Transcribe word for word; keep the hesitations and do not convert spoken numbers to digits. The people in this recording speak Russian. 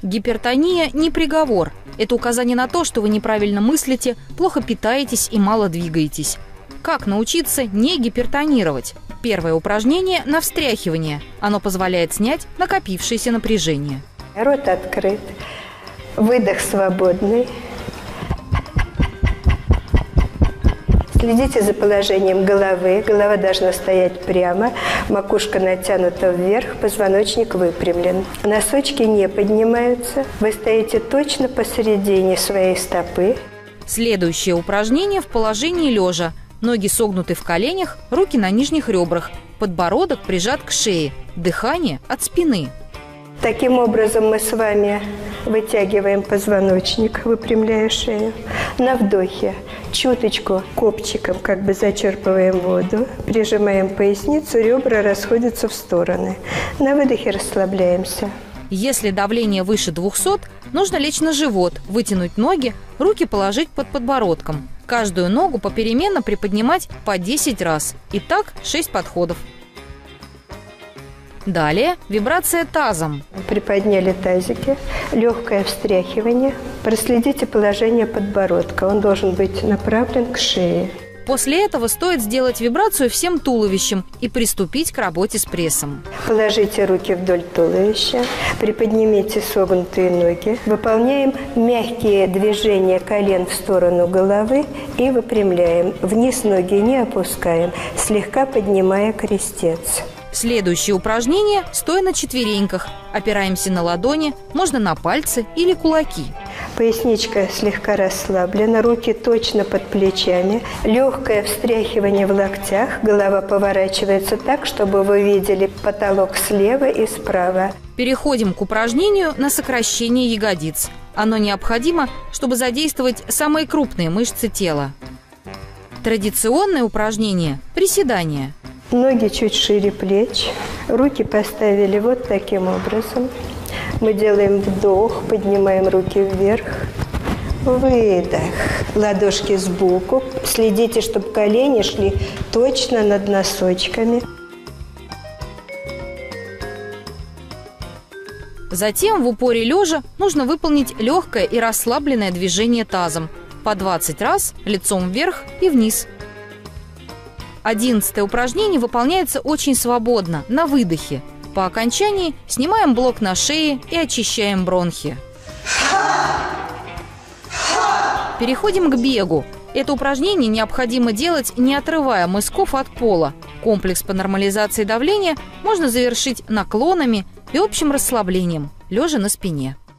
Гипертония – не приговор. Это указание на то, что вы неправильно мыслите, плохо питаетесь и мало двигаетесь. Как научиться не гипертонировать? Первое упражнение – на встряхивание. Оно позволяет снять накопившееся напряжение. Рот открыт, выдох свободный. Следите за положением головы. Голова должна стоять прямо, макушка натянута вверх, позвоночник выпрямлен. Носочки не поднимаются. Вы стоите точно посередине своей стопы. Следующее упражнение в положении лежа. Ноги согнуты в коленях, руки на нижних ребрах. Подбородок прижат к шее. Дыхание от спины. Таким образом мы с вами вытягиваем позвоночник, выпрямляя шею. На вдохе чуточку копчиком как бы зачерпываем воду, прижимаем поясницу, ребра расходятся в стороны. На выдохе расслабляемся. Если давление выше двухсот, нужно лечь на живот, вытянуть ноги, руки положить под подбородком. Каждую ногу попеременно приподнимать по десять раз. И так шесть подходов. Далее вибрация тазом. Приподняли тазики, легкое встряхивание. Проследите положение подбородка. Он должен быть направлен к шее. После этого стоит сделать вибрацию всем туловищем и приступить к работе с прессом. Положите руки вдоль туловища, приподнимите согнутые ноги. Выполняем мягкие движения колен в сторону головы и выпрямляем. Вниз ноги не опускаем, слегка поднимая крестец. Следующее упражнение – стоя на четвереньках. Опираемся на ладони, можно на пальцы или кулаки. Поясничка слегка расслаблена, руки точно под плечами. Легкое встряхивание в локтях. Голова поворачивается так, чтобы вы видели потолок слева и справа. Переходим к упражнению на сокращение ягодиц. Оно необходимо, чтобы задействовать самые крупные мышцы тела. Традиционное упражнение – приседание. Ноги чуть шире плеч, руки поставили вот таким образом. Мы делаем вдох, поднимаем руки вверх, выдох, ладошки сбоку. Следите, чтобы колени шли точно над носочками. Затем в упоре лежа нужно выполнить легкое и расслабленное движение тазом. По двадцать раз лицом вверх и вниз. Одиннадцатое упражнение выполняется очень свободно, на выдохе. По окончании снимаем блок на шее и очищаем бронхи. Переходим к бегу. Это упражнение необходимо делать, не отрывая мысков от пола. Комплекс по нормализации давления можно завершить наклонами и общим расслаблением, лежа на спине.